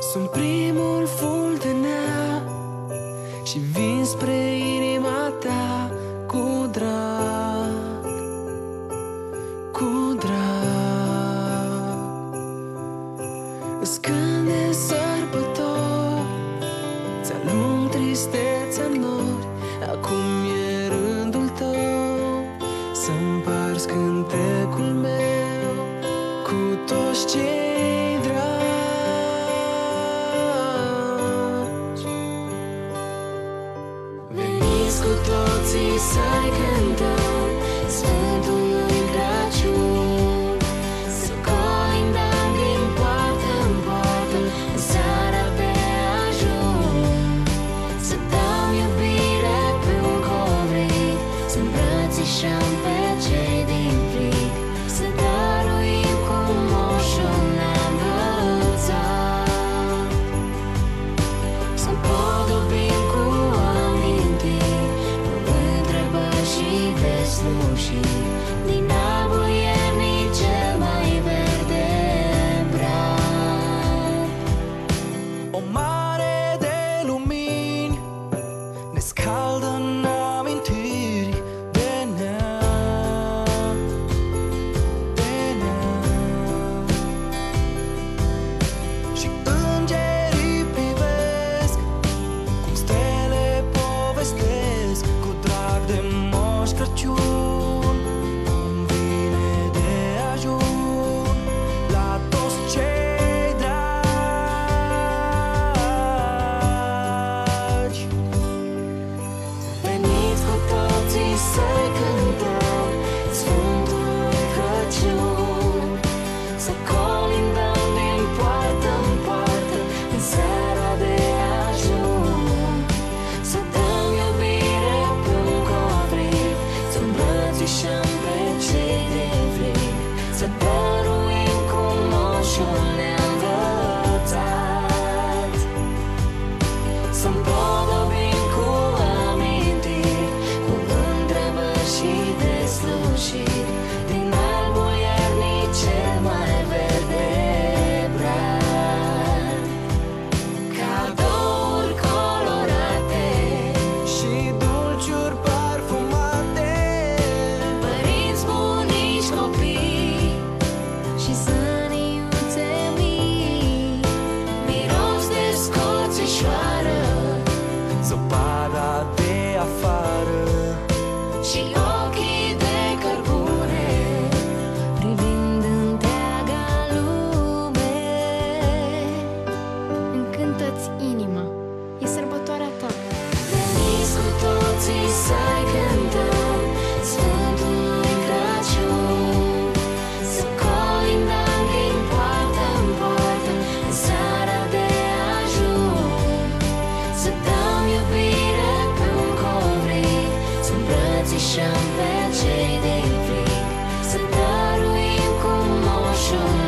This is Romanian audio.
Sunt primul fuldenea și vin spre inima ta cu drag, cu drag. Îți cânt de sărbători, ți-alung tristețea în nori. Acum e rândul tău să împarți cântecul meu cu toți cei dragi. Veniți cu toții să-i cântăm Sfântului Crăciun, să colindăm din poartă în poartă în seara de ajun, să dăm iubire pe un covric, să îmbrățișăm pe cei din fric, să dăruim cum moșul ne-a învățat, să împodobim cu amintiri, cu întrebări și deslușiri din arbul iernii cel mai verde brad. O mare de lumini ne scaldă în amintiri de neam, de neam. Și îngerii privesc cum stele povestesc cu drag de Moș Crăciun. Cum vine de ajun la toți cei dragi. Veniți cu toții să-i cântăm Sfântului Crăciun, să colindăm din poartă în poartă în seara de ajun, să dăm iubire pe un covric, să îmbrățișăm pe cei din fric, să dăruim cum moșul ne-a învățat, să împodobim cu amintiri, cu întrebări și deslușiri din albul iernii cel mai verde brad. Cadouri colorate și dulciuri parfumate, părinți, bunici, copii și săniuțe mii, miros de scoțișoară, zăpada de afară și ochii de cărbune privind întreaga lume. Încântă-ți inima, e sărbătoarea ta. Veniți cu toții să-i cântăm Sfântului Crăciun, să colindăm din poartă în poartă în seara de ajun, să dăm iubire pe un covric, să îmbrățișăm pe cei din fric, să dăruim cum moșul